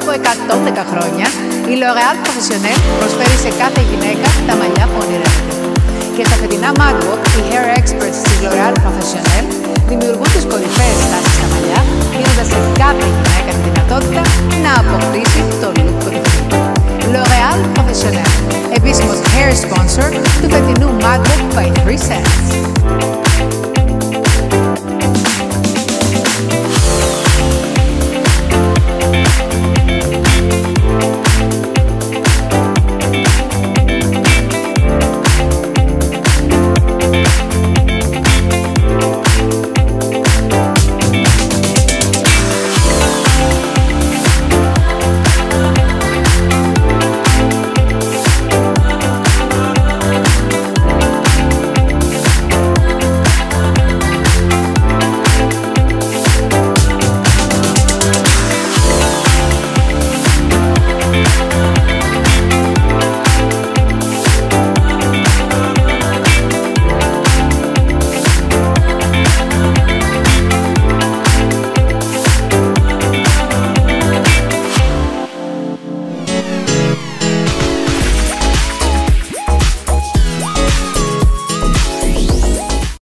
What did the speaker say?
από 110 χρόνια, η L'OREAL PROFESSIONNEL προσφέρει σε κάθε γυναίκα τα μαλλιά που ονειρεύεται. Και στα φετινά MadWalk, οι hair experts της L'OREAL PROFESSIONNEL δημιουργούν τις κορυφαίες στάσεις στα μαλλιά, δίνοντας σε κάθε γυναίκα τη δυνατότητα να αποκτήσει το look που επιθυμεί. L'OREAL PROFESSIONNEL, επίσημος hair sponsor του φετινού MadWalk by 3 Cents.